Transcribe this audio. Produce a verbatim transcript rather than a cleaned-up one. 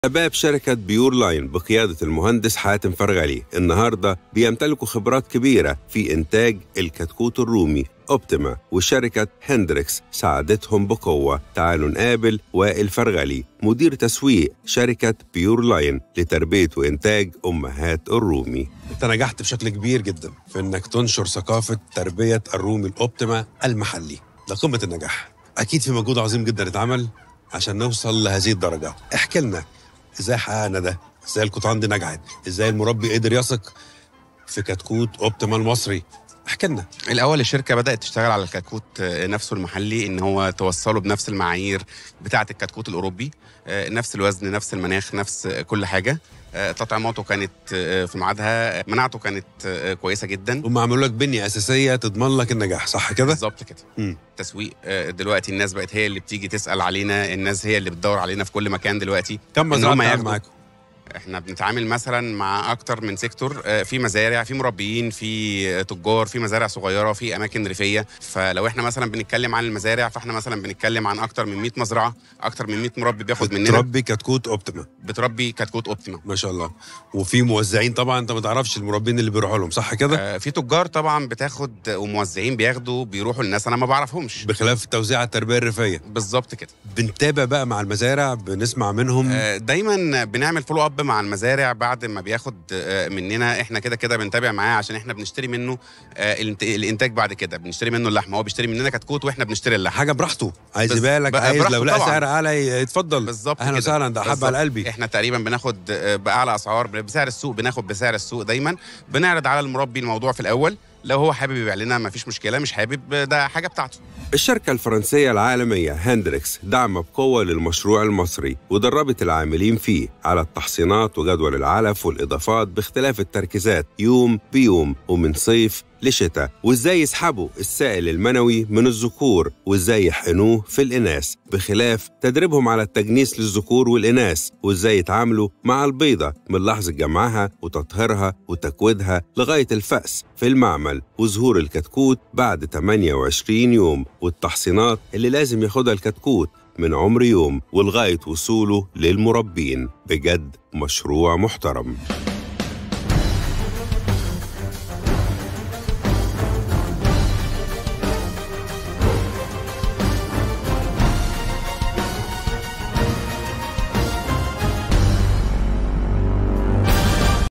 شباب شركة بيور لاين بقيادة المهندس حاتم فرغلي النهاردة بيمتلكوا خبرات كبيرة في إنتاج الكتكوت الرومي أوبتيما، وشركة هندريكس ساعدتهم بقوة. تعالوا نقابل وائل فرغلي مدير تسويق شركة بيور لاين لتربية وإنتاج أمهات الرومي. أنت نجحت بشكل كبير جدا في إنك تنشر ثقافة تربية الرومي الأوبتيما المحلي، ده قمة النجاح. أكيد في مجهود عظيم جدا اتعمل عشان نوصل لهذه الدرجة. احكي لنا ازاي حققنا ده؟ ازاي القطعان دي نجحت؟ ازاي المربي قدر يثق في كتكوت اوبتيما المصري؟ احكي لنا. الاول الشركه بدات تشتغل على الكتكوت نفسه المحلي، ان هو توصله بنفس المعايير بتاعه الكتكوت الاوروبي، نفس الوزن، نفس المناخ، نفس كل حاجه. تطعيماته كانت في ميعادها، مناعته كانت كويسه جدا. هم عملوا لك بنيه اساسيه تضمن لك النجاح، صح كده؟ بالظبط كده. م. تسويق دلوقتي الناس بقت هي اللي بتيجي تسال علينا، الناس هي اللي بتدور علينا في كل مكان دلوقتي. كم مزرعه معاكم؟ احنا بنتعامل مثلا مع اكتر من سيكتور، في مزارع، في مربيين، في تجار، في مزارع صغيره، في اماكن ريفيه. فلو احنا مثلا بنتكلم عن المزارع، فاحنا مثلا بنتكلم عن اكتر من مية مزرعه، اكتر من مية مربي بياخد مننا. بتربي كتكوت اوبتيما؟ بتربي كتكوت اوبتيما ما شاء الله. وفي موزعين طبعا، انت ما تعرفش المربين اللي بيروحوا لهم، صح كده؟ آه في تجار طبعا بتاخد، وموزعين بياخدوا بيروحوا للناس انا ما بعرفهمش، بخلاف توزيع التربيه الريفيه. بالظبط كده. بنتابع بقى مع المزارع، بنسمع منهم. آه دايما بنعمل فولو اب مع المزارع بعد ما بياخد مننا. احنا كده كده بنتابع معاه عشان احنا بنشتري منه الانتاج، بعد كده بنشتري منه اللحمه، هو بيشتري مننا كتكوت واحنا بنشتري اللحمه. حاجه براحته، عايز يبالك، عايز لو لقى سعر اعلى يتفضل. بالظبط. اهلا وسهلا، ده حب على قلبي. احنا تقريبا بناخد باعلى اسعار، بسعر السوق، بناخد بسعر السوق دايما. بنعرض على المربي الموضوع في الاول، لو هو حابب يبيع لنا مفيش مشكله، مش حابب ده حاجه بتاعته. الشركة الفرنسية العالمية هندريكس دعم بقوة للمشروع المصري، ودربت العاملين فيه على التحصينات وجدول العلف والإضافات باختلاف التركيزات يوم بيوم ومن صيف لشتاء، وإزاي يسحبوا السائل المنوي من الذكور وإزاي يحقنوه في الإناث، بخلاف تدريبهم على التجنيس للذكور والإناث، وإزاي يتعاملوا مع البيضة من لحظة جمعها وتطهيرها وتكويدها لغاية الفأس في المعمل، وظهور الكتكوت بعد ثمانية وعشرين يوم، والتحصينات اللي لازم ياخدها الكتكوت من عمر يوم ولغاية وصوله للمربين. بجد مشروع محترم.